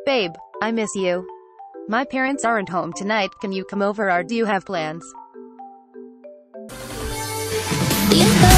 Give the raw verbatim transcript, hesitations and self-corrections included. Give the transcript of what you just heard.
Babe, I miss you. My parents aren't home tonight. Can you come over or do you have plans? You